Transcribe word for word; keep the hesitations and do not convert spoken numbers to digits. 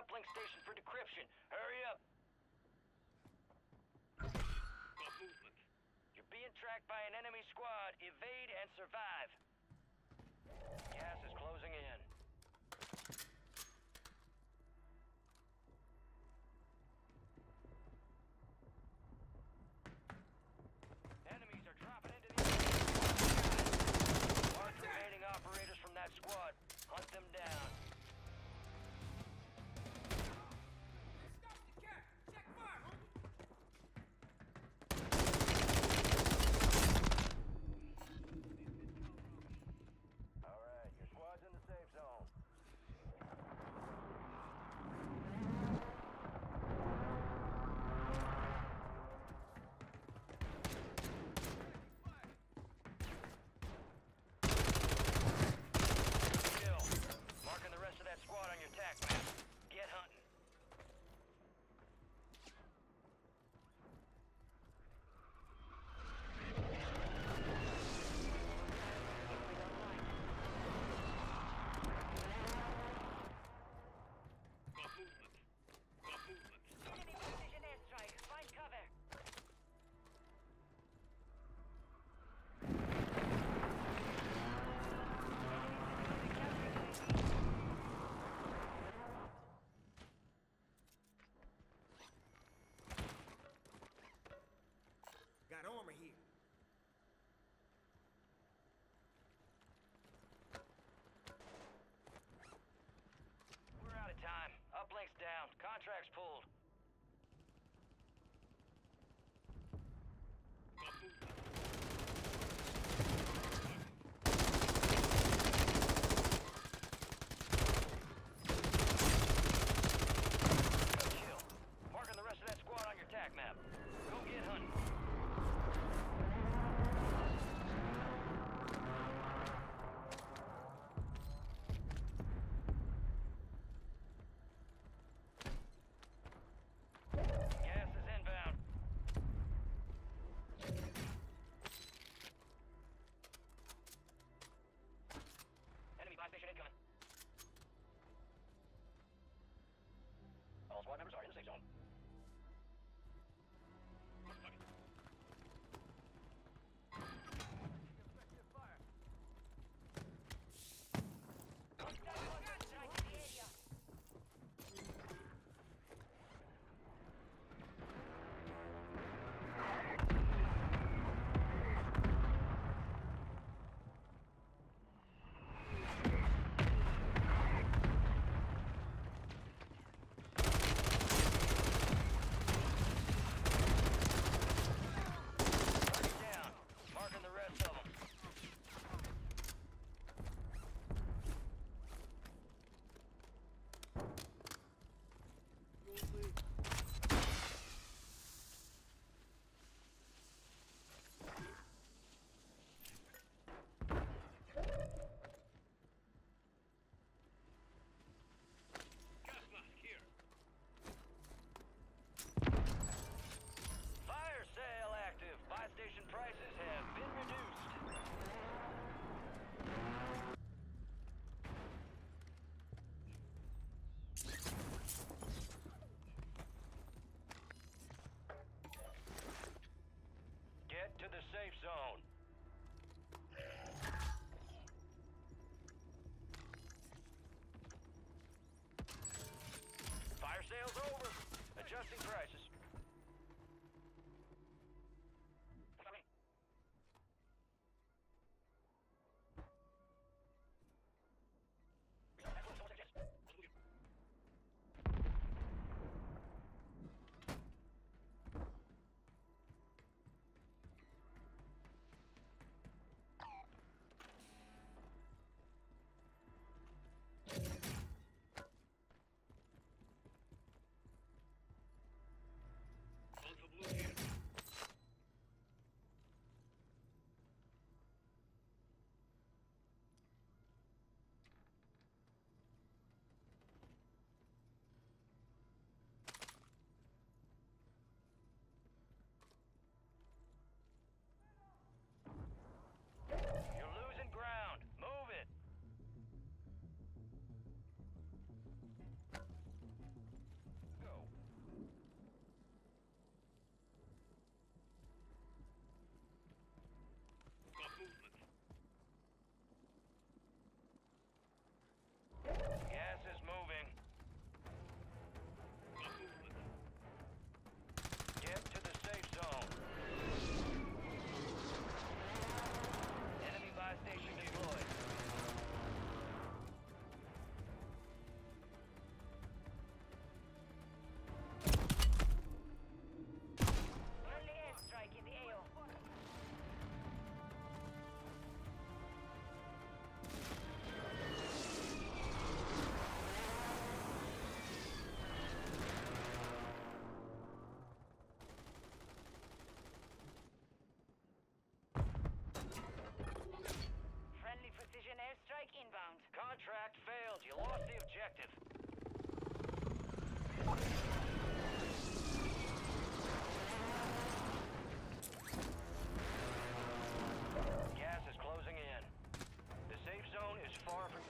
uplink station for decryption. Hurry up. Got movement. You're being tracked by an enemy squad. Evade and survive. Gas is closing in. Enemies are dropping into the area. Mark remaining operators from that squad. Hunt them down. Stop the cat! Check fire, homie! All right, your squad's in the safe zone. Kill. Marking the rest of that squad on your tac map. Get hunting. Got movement. Got movement. Enemy precision airstrike. Find cover. Got armor here. We're out of time. Uplink's down. Contract's pulled. Got movement. Good kill. Marking the rest of that squad on your tac map. Go get hunting. Gas is inbound. Enemy buy station incoming. All squad members are in the safe zone. Target down. Marking the rest of them. Gas mask here. Fire sale active. Buy station prices have been reduced. Get to the safe zone. Fire sale's over. Adjusting prices. failed. You lost the objective. Gas is closing in. The safe zone is far from